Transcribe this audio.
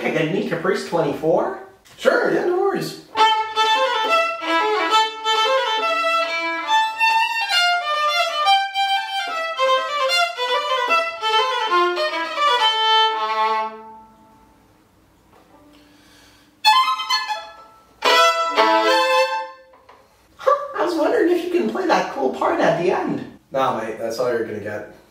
Paganini Caprice 24? Sure, yeah, no worries. I was wondering if you can play that cool part at the end. Nah, mate, that's all you're gonna get.